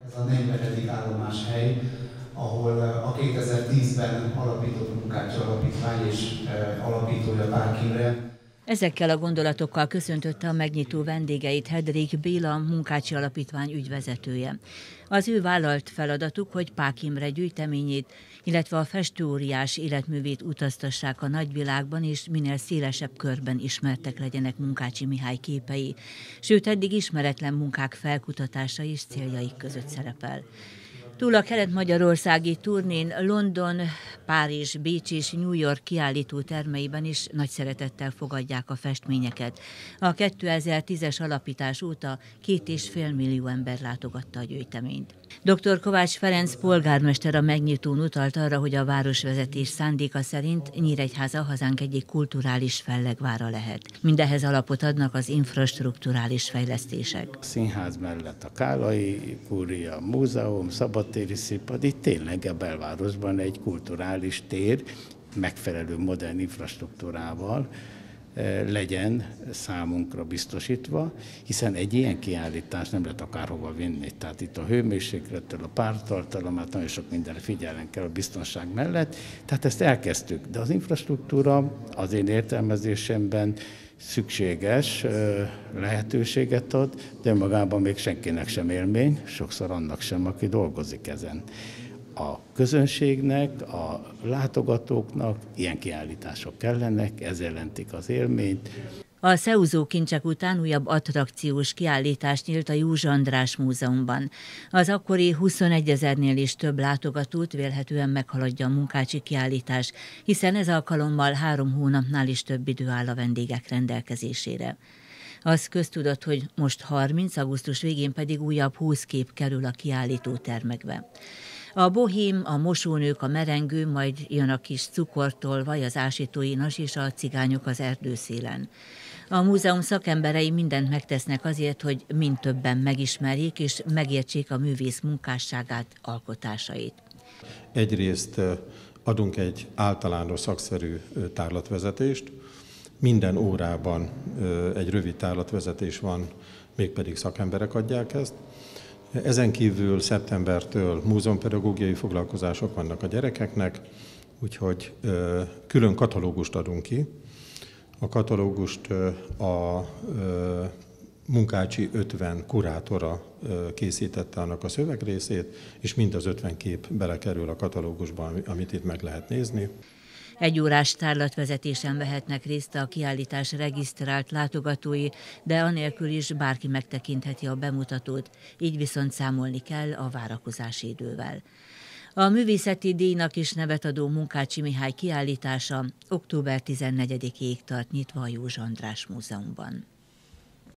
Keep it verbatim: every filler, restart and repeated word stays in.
Ez a negyvenedik állomáshely, ahol a kétezer-tízben alapított Munkácsi Alapítvány és alapítója Pák Imre. Ezekkel a gondolatokkal köszöntötte a megnyitó vendégeit Hedrik Béla, a Munkácsi Alapítvány ügyvezetője. Az ő vállalt feladatuk, hogy Pák Imre gyűjteményét, illetve a festőóriás életművét utaztassák a nagyvilágban, és minél szélesebb körben ismertek legyenek Munkácsi Mihály képei, sőt eddig ismeretlen munkák felkutatása is céljaik között szerepel. Túl a kelet-magyarországi turnén London, Párizs, Bécs és New York kiállító termeiben is nagy szeretettel fogadják a festményeket. A kétezer-tízes alapítás óta két és fél millió ember látogatta a gyűjteményt. doktor Kovács Ferenc polgármester a megnyitón utalt arra, hogy a városvezetés szándéka szerint Nyíregyháza hazánk egyik kulturális fellegvára lehet. Mindehhez alapot adnak az infrastrukturális fejlesztések. A színház mellett a Kállai Kúria, múzeum, szabadtéri színpad, itt tényleg a belvárosban egy kulturális tér, megfelelő modern infrastruktúrával legyen számunkra biztosítva, hiszen egy ilyen kiállítás nem lehet akárhova vinni. Tehát itt a hőmérséklettől, a pártartalomát, nagyon sok mindenre figyelni kell a biztonság mellett. Tehát ezt elkezdtük, de az infrastruktúra az én értelmezésemben szükséges, lehetőséget ad, de magában még senkinek sem élmény, sokszor annak sem, aki dolgozik ezen. A közönségnek, a látogatóknak ilyen kiállítások kellenek, ez jelentik az élményt. A szeúzó kincsek után újabb attrakciós kiállítás nyílt a József András Múzeumban. Az akkori huszonegyezernél is több látogatót vélhetően meghaladja a munkácsi kiállítás, hiszen ez alkalommal három hónapnál is több idő áll a vendégek rendelkezésére. Az köztudott, hogy most harminc, augusztus végén pedig újabb húsz kép kerül a kiállító termekbe. A bohém, a mosónők, a merengő, majd jön a kis cukortolvaj, az ásítóinas és a cigányok az erdőszélen. A múzeum szakemberei mindent megtesznek azért, hogy mind többen megismerjék és megértsék a művész munkásságát, alkotásait. Egyrészt adunk egy általános szakszerű tárlatvezetést. Minden órában egy rövid tárlatvezetés van, mégpedig szakemberek adják ezt. Ezen kívül szeptembertől múzeumpedagógiai foglalkozások vannak a gyerekeknek, úgyhogy külön katalógust adunk ki. A katalógust a Munkácsi ötven kurátora készítette annak a szövegrészét, és mind az ötven kép belekerül a katalógusba, amit itt meg lehet nézni. Egy órás tárlatvezetésen vehetnek részt a kiállítás regisztrált látogatói, de anélkül is bárki megtekintheti a bemutatót, így viszont számolni kell a várakozási idővel. A művészeti díjnak is nevet adó Munkácsi Mihály kiállítása október tizennegyedikéig tart nyitva a József András Múzeumban.